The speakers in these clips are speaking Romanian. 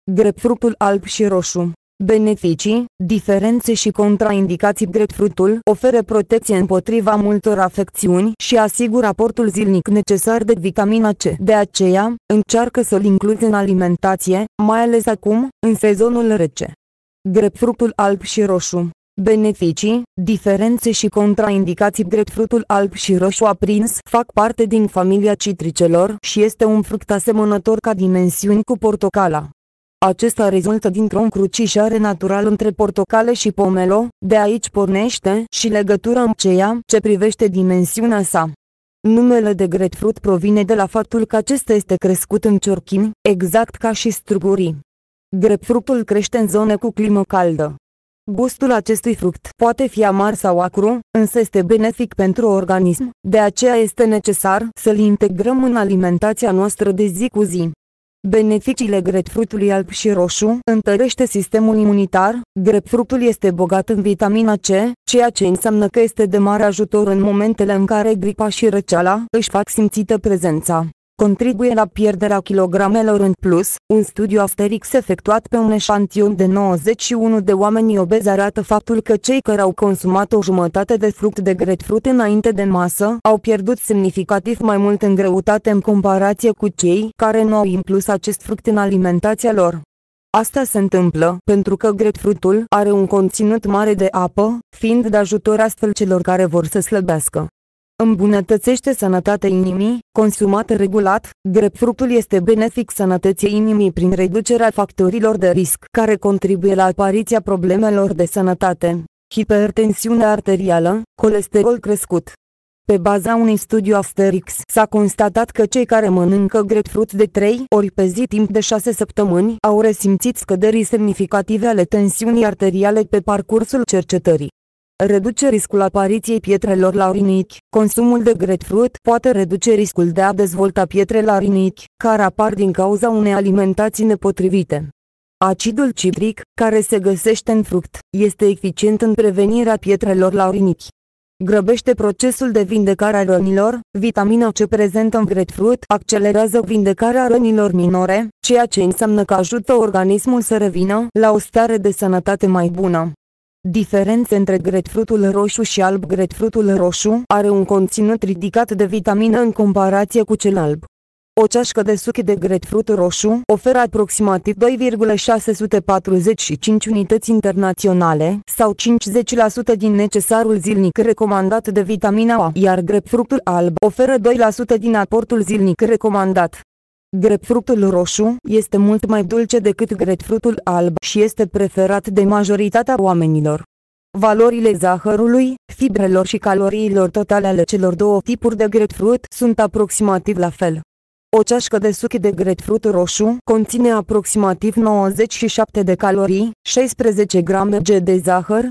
Grapefructul alb și roșu. Beneficii, diferențe și contraindicații. Grapefructul oferă protecție împotriva multor afecțiuni și asigură aportul zilnic necesar de vitamina C. De aceea, încearcă să-l incluzi în alimentație, mai ales acum, în sezonul rece. Grapefructul alb și roșu. Beneficii, diferențe și contraindicații. Grapefructul alb și roșu aprins fac parte din familia citricelor și este un fruct asemănător ca dimensiuni cu portocala. Acesta rezultă dintr-o încrucișare naturală între portocale și pomelo, de aici pornește și legătura în ceea ce privește dimensiunea sa. Numele de grapefruit provine de la faptul că acesta este crescut în ciorchini, exact ca și strugurii. Grapefruitul crește în zone cu climă caldă. Gustul acestui fruct poate fi amar sau acru, însă este benefic pentru organism, de aceea este necesar să-l integrăm în alimentația noastră de zi cu zi. Beneficiile grapefruitului alb și roșu: întărește sistemul imunitar. Grapefruitul este bogat în vitamina C, ceea ce înseamnă că este de mare ajutor în momentele în care gripa și răceala își fac simțită prezența. Contribuie la pierderea kilogramelor în plus. Un studiu Asterix efectuat pe un eșantion de 91 de oameni obezi arată faptul că cei care au consumat o jumătate de fruct de grapefruit înainte de masă au pierdut semnificativ mai mult în greutate în comparație cu cei care nu au inclus acest fruct în alimentația lor. Asta se întâmplă pentru că grapefruitul are un conținut mare de apă, fiind de ajutor astfel celor care vor să slăbească. Îmbunătățește sănătatea inimii. Consumat regulat, grapefruitul este benefic sănătății inimii prin reducerea factorilor de risc care contribuie la apariția problemelor de sănătate: hipertensiune arterială, colesterol crescut. Pe baza unui studiu Asterix s-a constatat că cei care mănâncă grapefruit de 3 ori pe zi timp de 6 săptămâni au resimțit scăderii semnificative ale tensiunii arteriale pe parcursul cercetării. Reduce riscul apariției pietrelor la rinichi. Consumul de grapefruit poate reduce riscul de a dezvolta pietre la rinichi, care apar din cauza unei alimentații nepotrivite. Acidul citric, care se găsește în fruct, este eficient în prevenirea pietrelor la rinichi. Grăbește procesul de vindecare a rănilor. Vitamina C prezentă în grapefruit accelerează vindecarea rănilor minore, ceea ce înseamnă că ajută organismul să revină la o stare de sănătate mai bună. Diferențe între grapefruitul roșu și alb. Grapefruitul roșu are un conținut ridicat de vitamină în comparație cu cel alb. O ceașcă de suc de grapefruit roșu oferă aproximativ 2,645 unități internaționale, sau 50% din necesarul zilnic recomandat de vitamina A, iar grapefruitul alb oferă 2% din aportul zilnic recomandat. Grapefruitul roșu este mult mai dulce decât grapefruitul alb și este preferat de majoritatea oamenilor. Valorile zahărului, fibrelor și caloriilor totale ale celor două tipuri de grapefruit sunt aproximativ la fel. O ceașcă de suc de grapefruit roșu conține aproximativ 97 de calorii, 16 grame de zahăr,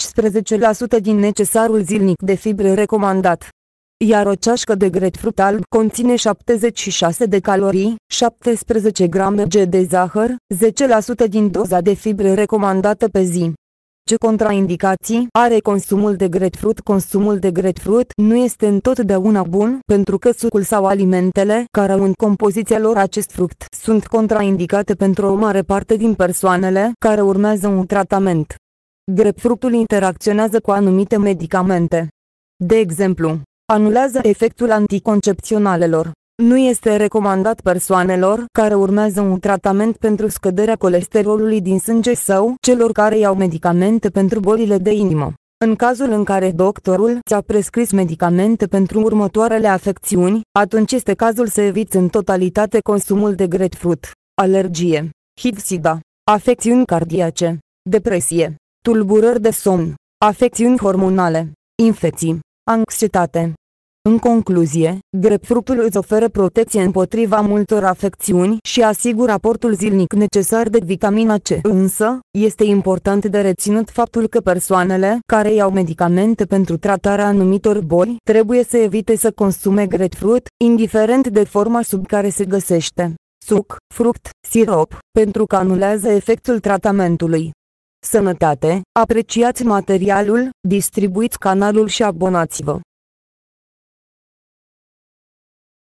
15% din necesarul zilnic de fibre recomandat. Iar o ceașcă de grapefruit alb conține 76 de calorii, 17 grame de zahăr, 10% din doza de fibre recomandată pe zi. Ce contraindicații are consumul de grapefruit? Consumul de grapefruit nu este întotdeauna bun, pentru că sucul sau alimentele care au în compoziția lor acest fruct sunt contraindicate pentru o mare parte din persoanele care urmează un tratament. Grapefruitul interacționează cu anumite medicamente. De exemplu, anulează efectul anticoncepționalelor. Nu este recomandat persoanelor care urmează un tratament pentru scăderea colesterolului din sânge sau celor care iau medicamente pentru bolile de inimă. În cazul în care doctorul ți-a prescris medicamente pentru următoarele afecțiuni, atunci este cazul să eviți în totalitate consumul de grapefruit: alergie, HIV-SIDA, afecțiuni cardiace, depresie, tulburări de somn, afecțiuni hormonale, infecții, anxietate. În concluzie, grapefruitul îți oferă protecție împotriva multor afecțiuni și asigură aportul zilnic necesar de vitamina C. Însă, este important de reținut faptul că persoanele care iau medicamente pentru tratarea anumitor boli trebuie să evite să consume grapefruit, indiferent de forma sub care se găsește: suc, fruct, sirop, pentru că anulează efectul tratamentului. Sănătate, apreciați materialul, distribuiți canalul și abonați-vă.